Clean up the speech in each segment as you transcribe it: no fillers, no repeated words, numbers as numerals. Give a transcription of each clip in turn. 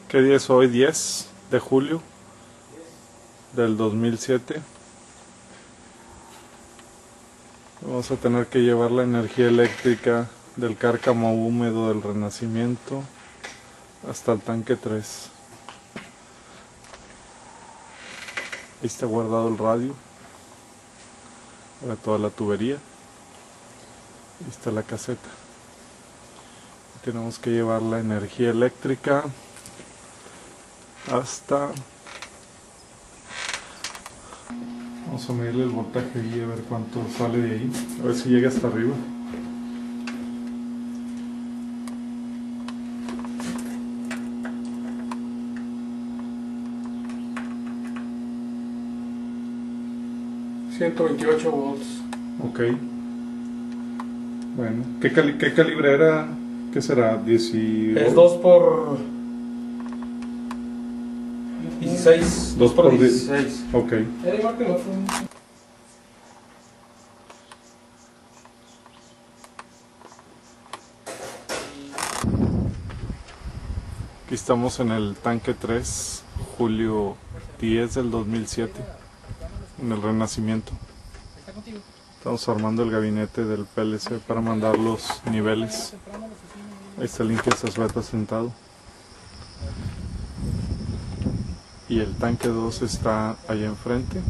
¿Qué día es hoy? 10 de julio del 2007. Vamos a tener que llevar la energía eléctrica del cárcamo húmedo del Renacimiento hasta el tanque 3. Ahí está guardado el radio para toda la tubería. Ahí está la caseta. Tenemos que llevar la energía eléctrica hasta... Vamos a medirle el voltaje y a ver cuánto sale de ahí. A ver si llega hasta arriba. $128 volts. Ok. Bueno, ¿qué calibre era? ¿Qué será? 18. Es 2 por 16. 2 por 16. Ok. Era igual que el otro. Aquí estamos en el tanque 3, julio 10 del 2007, en el Renacimiento. Estamos armando el gabinete del PLC para mandar los niveles. Ahí está el Inge Zazueta sentado. Y el tanque 2 está allá enfrente.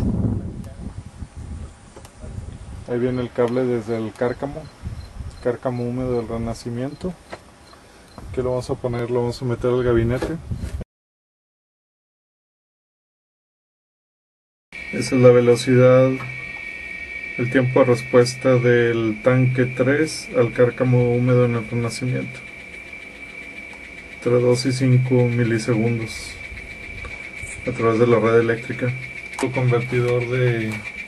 Ahí viene el cable desde el cárcamo húmedo del Renacimiento. Aquí lo vamos a poner, lo vamos a meter al gabinete. Esa es la velocidad, el tiempo de respuesta del tanque 3 al cárcamo húmedo en el Renacimiento. Entre 2 y 5 milisegundos a través de la red eléctrica. Un convertidor de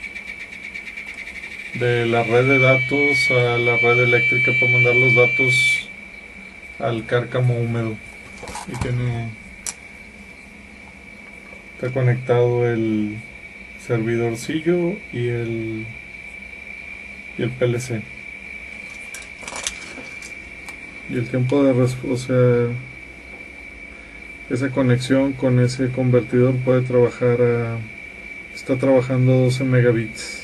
la red de datos a la red eléctrica para mandar los datos al cárcamo húmedo. Y está conectado el servidorcillo y el PLC. Y el tiempo de respuesta, o sea, esa conexión con ese convertidor puede trabajar está trabajando 12 megabits,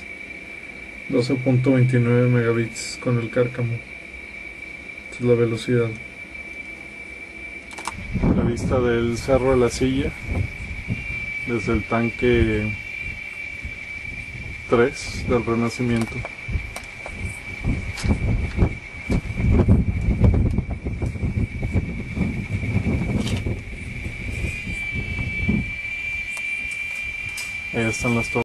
12.29 megabits con el cárcamo. Esa es la velocidad. La vista del Cerro de la Silla desde el tanque 3 del Renacimiento. Ahí están las torres.